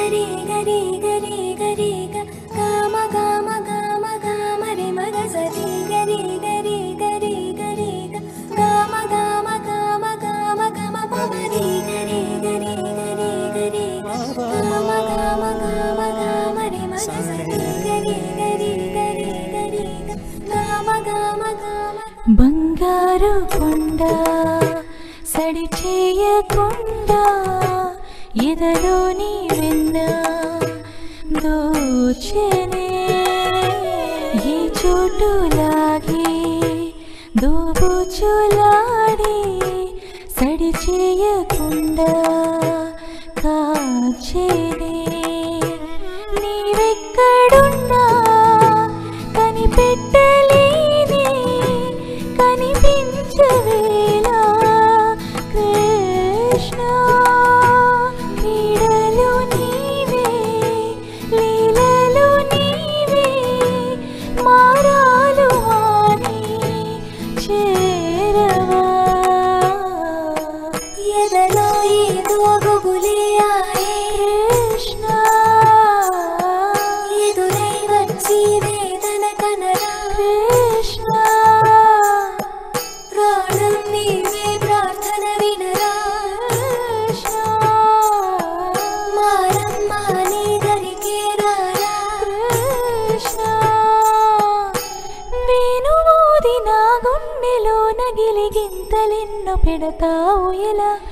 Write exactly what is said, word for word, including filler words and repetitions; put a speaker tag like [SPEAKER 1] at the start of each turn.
[SPEAKER 1] గరి గరి గరి గరి గమ గమ గమ గమ రే మగ సరి గరి గరి గరి గరి గమ గమ గమ గమ గమ పరి గరి గరి గరి గరి గమ గమ గమ గమ రే మగ సరి గరి గరి గరి గరి గమ గమ గమ బంగారు కొండ సడి చేయకుండా ఎదలోని వెన్న దోచెనే ఈ చోటులాగి దోబుచులాడి సడి చేయకుండా కాచెనే నీవెక్కడున్నా కనిపెట్టలేని కనిపించవేలా కృష్ణ క్రీడలు నీవే లీలలు నీవే మారాలు అని చేరవా ఎదలో ఏదో గుబులే ఆయే కృష్ణ ఎదురై వచ్చి వేదన కనరా కృష్ణ ప్రాణం నీవే ప్రార్థన వినరా కృష్ణ మారమ్మ నీ దరికే రారా కృష్ణ వేణుమోది నా గుండెలో నగిలి గింతలెన్నో పెడతావు ఎలా